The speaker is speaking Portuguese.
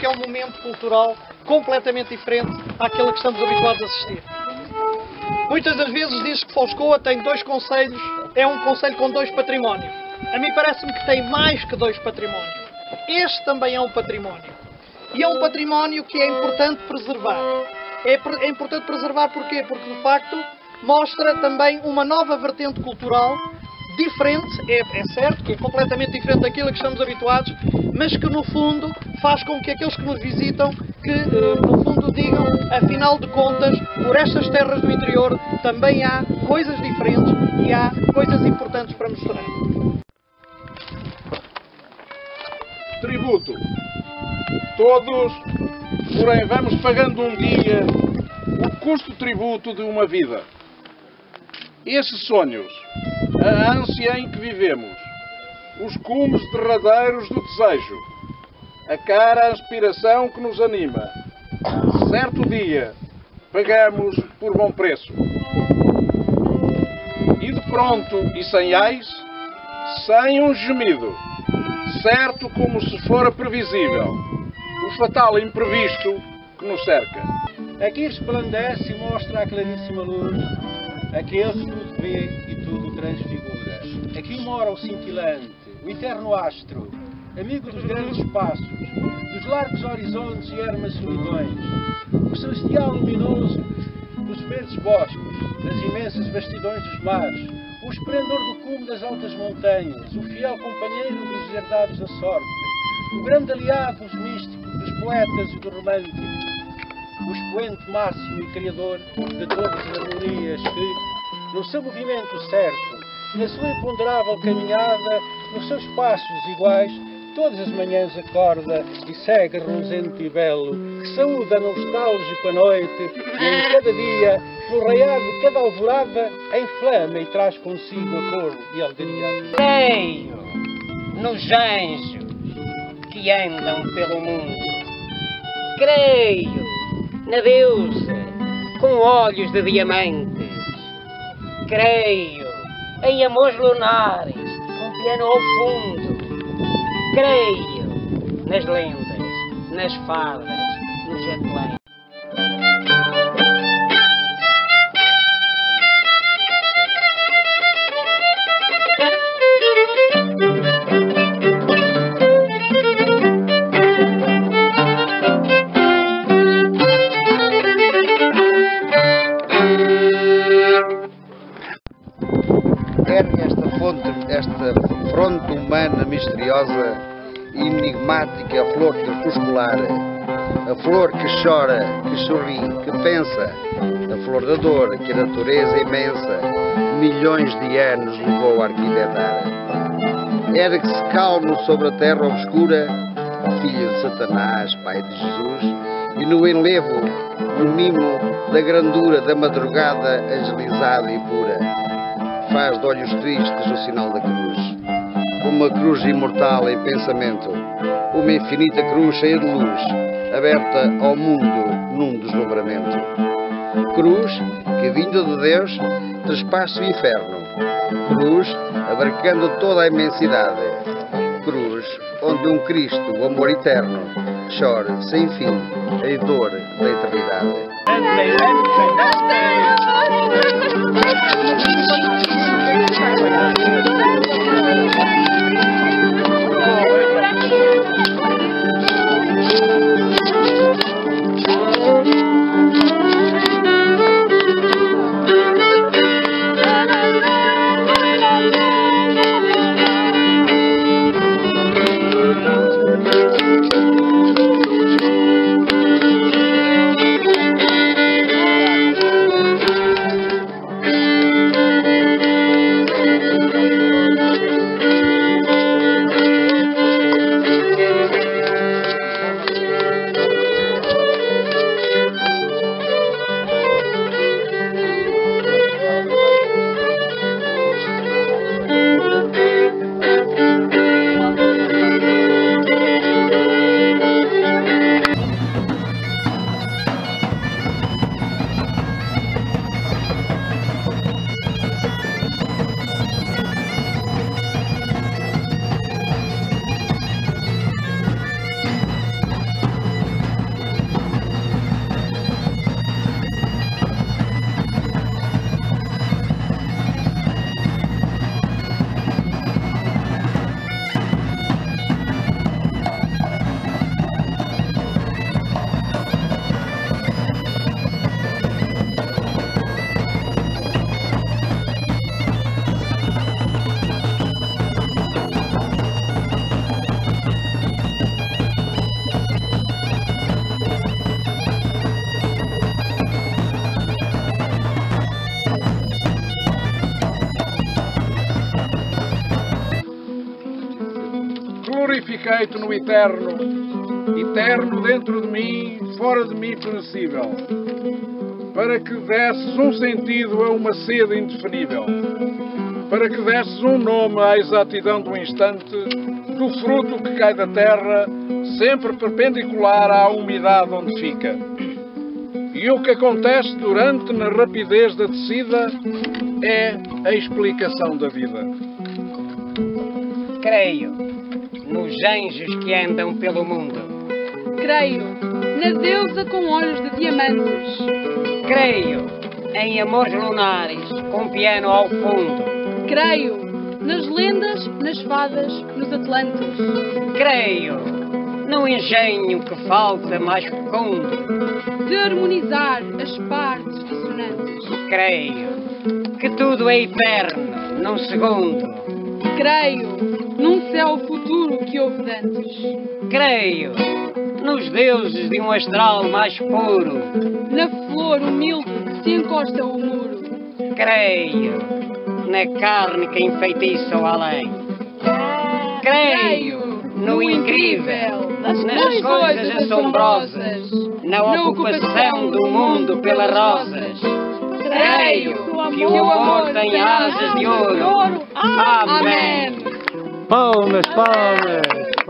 que é um momento cultural completamente diferente àquele que estamos habituados a assistir. Muitas das vezes diz que Foscoa tem 2 concelhos, é um concelho com 2 patrimónios. A mim parece-me que tem mais que 2 patrimónios. Este também é um património. E é um património que é importante preservar. É importante preservar porquê? Porque, de facto, mostra também uma nova vertente cultural, diferente, é certo, que é completamente diferente daquilo a que estamos habituados, mas que, no fundo, faz com que aqueles que nos visitam, que, no fundo, digam, afinal de contas, por estas terras do interior, também há coisas diferentes e há coisas importantes para mostrar. Tributo. Todos, porém, vamos pagando um dia o custo-tributo de uma vida. Esses sonhos, a ânsia em que vivemos, os cumes derradeiros do desejo, a cara aspiração que nos anima, certo dia pagamos por bom preço. E de pronto e sem ais, sem um gemido, certo como se fora previsível, o fatal imprevisto que nos cerca. Aqui resplandece e mostra a claríssima luz aquele que tudo vê e tudo transfigura. Aqui mora o cintilante, o eterno astro, amigo dos grandes espaços, dos largos horizontes e ermas solidões, o celestial luminoso dos verdes bosques, das imensas vastidões dos mares, o esplendor do cume das altas montanhas, o fiel companheiro dos herdados da sorte, o grande aliado dos místicos, dos poetas e dos românticos, o expoente máximo e criador de todas as harmonias que, no seu movimento certo, na sua imponderável caminhada, nos seus passos iguais, todas as manhãs acorda e segue reluzente e belo, que saúda nostálgico a noite e em cada dia, no raiar de cada alvorada, inflama e traz consigo a cor e a alegria. Creio nos anjos que andam pelo mundo. Creio na deusa com olhos de diamantes. Creio em amores lunares com piano ao fundo. Creio nas lendas, nas fadas, no jet lag. Esta fronte humana misteriosa e enigmática, a flor crepuscular, a flor que chora, que sorri, que pensa, a flor da dor que a natureza imensa milhões de anos levou a arquitetar. Ergue-se calmo sobre a terra obscura, filho de Satanás, pai de Jesus, e no enlevo, no mimo da grandura da madrugada angelizada e pura, faz de olhos tristes o sinal da cruz, uma cruz imortal em pensamento, uma infinita cruz cheia de luz, aberta ao mundo num deslumbramento. Cruz que, vinda de Deus, trespassa o inferno, cruz abarcando toda a imensidade, cruz onde um Cristo, o amor eterno, chora sem fim em dor da eternidade. glorifiquei-te no eterno, eterno dentro de mim, fora de mim perecível, para que desses um sentido a uma sede indefinível, para que desses um nome à exatidão do instante, do fruto que cai da terra, sempre perpendicular à umidade onde fica. E o que acontece durante, na rapidez da descida, é a explicação da vida. Creio nos anjos que andam pelo mundo. Creio na deusa com olhos de diamantes. Creio em amores lunares com piano ao fundo. Creio nas lendas, nas fadas, nos atlantes. Creio no engenho que falta mais fecundo. De harmonizar as partes dissonantes. Creio que tudo é eterno num segundo. Creio num céu futuro que houve dantes. Creio nos deuses de um astral mais puro. Na flor humilde que se encosta ao muro. Creio na carne que enfeitiça o além. Creio no incrível, nas coisas assombrosas, na ocupação do mundo pelas rosas. Creio que o amor tem asas de ouro. Amém. Palmas, palmas!